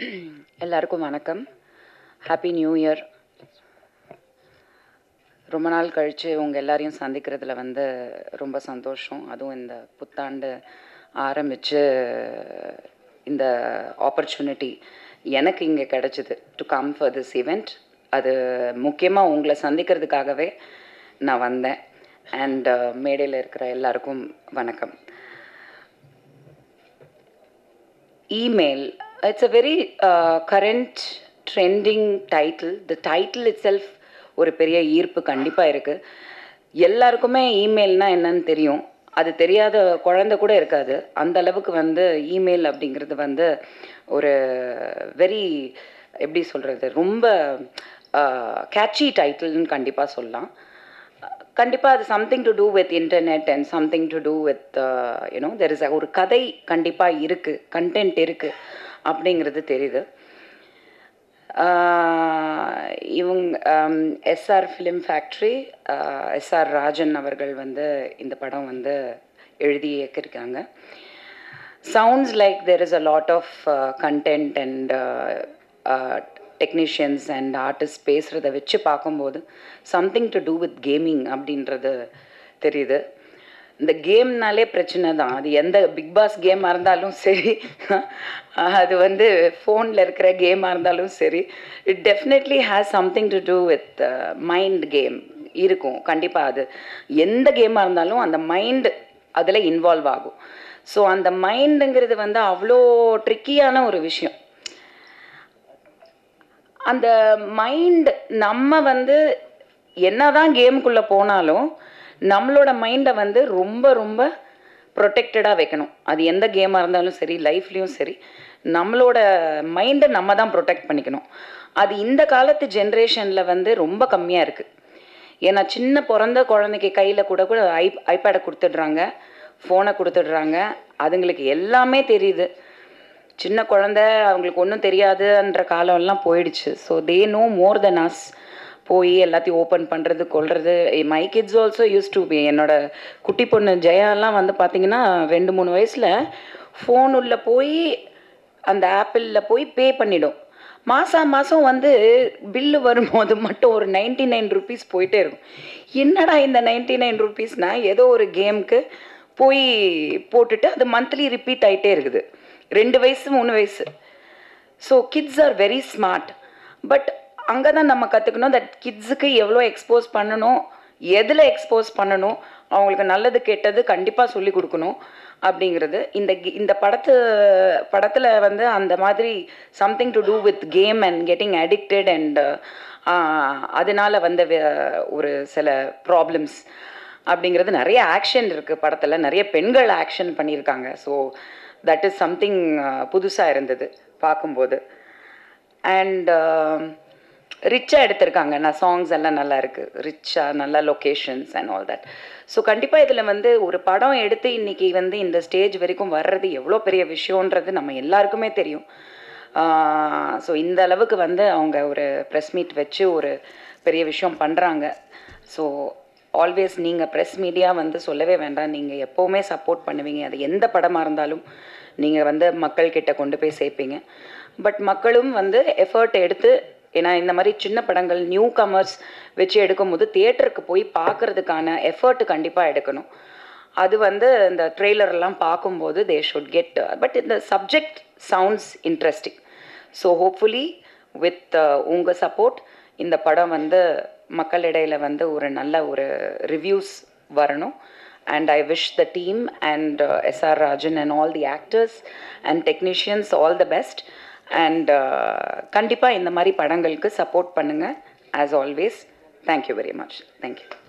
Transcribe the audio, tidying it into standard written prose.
எல்லாருக்கும் வணக்கம். Happy new year. ரொம்ப நாள் கழித்து உங்கள் எல்லாரையும் சந்திக்கிறதுல ரொம்ப சந்தோஷம். அதுவும் இந்த புத்தாண்டு ஆரம்பித்து இந்த ஆப்பர்ச்சுனிட்டி எனக்கு இங்கே கிடச்சிது to come for this event. அது முக்கியமாக உங்களை சந்திக்கிறதுக்காகவே நான் வந்தேன். அண்ட் மேடையில் இருக்கிற எல்லாருக்கும் வணக்கம். Email, it's a very current trending title. The title itself ஒரு பெரிய ஈர்ப்பு கண்டிப்பாக இருக்குது. எல்லாருக்குமே இமெயில்னா என்னன்னு தெரியும். அது தெரியாத குழந்தை கூட இருக்காது. அந்த அளவுக்கு இமெயில் அப்படிங்கிறது ஒரு வெரி எப்படி சொல்கிறது, ரொம்ப கேட்சி டைட்டில்னு கண்டிப்பாக சொல்லலாம். கண்டிப்பாக அது something to do with internet and something to do with you know there is ஒரு கதை கண்டிப்பாக இருக்குது, கண்டென்ட் இருக்குது அப்படிங்கிறது தெரியுது. இவங்க SR film factory, SR Rajan அவர்கள் இந்த படம் எழுதி இயக்கியிருக்காங்க. Sounds like there is a lot of content and technicians and artist பேசுகிறத வச்சு பார்க்கும்போது something to do with gaming அப்படின்றது தெரியுது. இந்த கேம்னாலே பிரச்சனை தான். அது எந்த பிக் பாஸ் கேமாக இருந்தாலும் சரி, அது ஃபோனில் இருக்கிற கேமாக இருந்தாலும் சரி, it definitely has something to do with mind game இருக்கும். கண்டிப்பாக அது எந்த கேமாக இருந்தாலும் அந்த மைண்டு அதில் இன்வால்வ் ஆகும். ஸோ அந்த மைண்டுங்கிறது அவ்வளோ ட்ரிக்கியான ஒரு விஷயம். அந்த மைண்ட் நம்ம என்னதான் கேமுக்குள்ளே போனாலும் நம்மளோட மைண்டை ரொம்ப ரொம்ப ப்ரொடெக்டடாக வைக்கணும். அது எந்த கேமாக இருந்தாலும் சரி, லைஃப்லேயும் சரி, நம்மளோட மைண்டை நம்ம தான் ப்ரொடெக்ட் பண்ணிக்கணும். அது இந்த காலத்து ஜென்ரேஷனில் ரொம்ப கம்மியாக இருக்குது. ஏன்னா சின்ன பிறந்த குழந்தைக்கு கையில் கூட ஐபேடை கொடுத்துடுறாங்க, ஃபோனை கொடுத்துடுறாங்க. அதுங்களுக்கு எல்லாமே தெரியுது. சின்ன குழந்தை அவங்களுக்கு ஒன்றும் தெரியாதுன்ற காலம்லாம் போயிடுச்சு. So they know more than us. போய் எல்லாத்தையும் ஓப்பன் பண்ணுறது, கொள்வது. My kids also use to be. என்னோட குட்டி பொண்ணு ஜெயாலாம் பார்த்தீங்கன்னா 2-3 வயசில் ஃபோன் உள்ள போய் அந்த ஆப்பிளில் போய் பே பண்ணிடும். மாதம் பில்லு வரும்போது மட்டும் ஒரு 99 ருபீஸ் போயிட்டே இருக்கும். என்னடா இந்த 99 ருபீஸ்னால் ஏதோ ஒரு கேமுக்கு போய் போட்டுட்டு அது மந்த்லி ரிப்பீட் ஆகிட்டே இருக்குது. 2 வயசு 3 வயசு. So kids are very smart. But அங்கே தான் நம்ம கற்றுக்கணும் தட் கிட்ஸுக்கு எவ்வளோ எக்ஸ்போஸ் பண்ணணும், எதில் எக்ஸ்போஸ் பண்ணணும், அவங்களுக்கு நல்லது கெட்டது கண்டிப்பாக சொல்லி கொடுக்கணும் அப்படிங்கிறது. இந்த படத்தில் அந்த மாதிரி something to do with game and getting addicted and அதனால் ஒரு சில ப்ராப்ளம்ஸ் அப்படிங்கிறது. நிறைய ஆக்ஷன் இருக்குது படத்தில், நிறைய பெண்கள் ஆக்ஷன் பண்ணியிருக்காங்க. ஸோ தட் இஸ் சம்திங் புதுசாக இருந்தது பார்க்கும்போது. அண்ட் ரிச்சாக எடுத்திருக்காங்க. சாங்ஸ் எல்லாம் நல்லா இருக்குது, ரிச்சாக, நல்ல locations and all that. So கண்டிப்பாக இதில் ஒரு படம் எடுத்து இன்றைக்கி இந்த ஸ்டேஜ் வரைக்கும் வர்றது எவ்வளோ பெரிய விஷயன்றது நம்ம எல்லாருக்குமே தெரியும். ஸோ இந்த அளவுக்கு அவங்க ஒரு ப்ரெஸ் மீட் வச்சு ஒரு பெரிய விஷயம் பண்ணுறாங்க. ஸோ ஆல்வேஸ் நீங்கள் ப்ரெஸ் மீடியா சொல்லவே வேண்டாம். நீங்கள் எப்போவுமே சப்போர்ட் பண்ணுவீங்க. அது எந்த படமாக இருந்தாலும் நீங்கள் மக்கள்கிட்ட கொண்டு போய் சேர்ப்பீங்க. பட் மக்களும் எஃபர்ட் எடுத்து, ஏன்னா இந்த மாதிரி சின்ன படங்கள் நியூ கமர்ஸ் வச்சு எடுக்கும்போது தியேட்டருக்கு போய் பார்க்குறதுக்கான எஃபர்ட் கண்டிப்பாக எடுக்கணும். அது இந்த ட்ரெய்லர்லாம் பார்க்கும்போது தே ஷுட் கெட். பட் இந்த subject sounds interesting. So hopefully with உங்கள் சப்போர்ட் இந்த படம் மக்களிடையில் ஒரு நல்ல ஒரு ரிவ்யூஸ் வரணும். And I wish the team and SR Rajan and all the actors and technicians all the best. And கண்டிப்பாக இந்த மாதிரி படங்களுக்கு சப்போர்ட் பண்ணுங்கள் as always. Thank you very much. Thank you.